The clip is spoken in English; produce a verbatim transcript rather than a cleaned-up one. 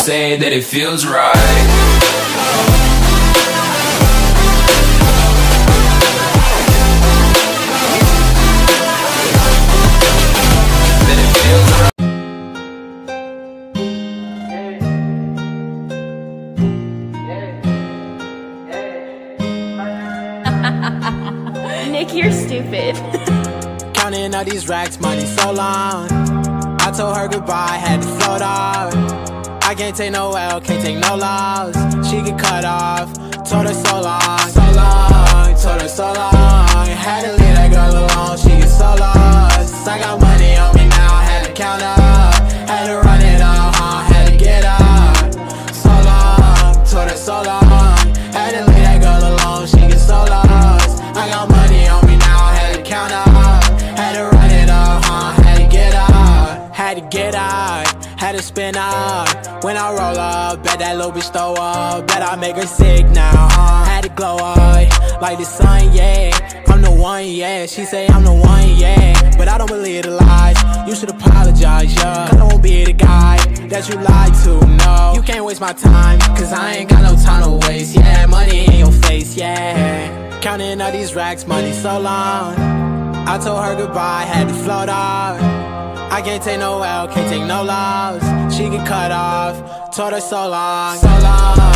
say that it feels right. Nick, you're stupid. Counting all these racks, money so long. I told her goodbye, had to float off. I can't take no L, can't take no loss. She get cut off, told her so long, so long, told her so long. Had to leave that girl alone, she get so lost. I got money on me now, had to count up. Had to run it all, huh, had to get up. So long, told her so long. Had to leave that girl alone, she get so lost. I got money on me now, had to count up. Had to run it all, huh, had to get up. Had to get out, had to spin out. When I roll up, bet that little bitch throw up. Bet I make her sick now, huh? Had to glow up, like the sun, yeah. I'm the one, yeah. She say I'm the one, yeah. But I don't believe the lies. You should apologize, yeah. I don't be the guy that you lied to, no. You can't waste my time, cause I ain't got no time to waste, yeah. Money in your face, yeah. Counting all these racks, money so long. I told her goodbye, had to float off. I can't take no L, can't take no loss. She get cut off, told her so long, so long.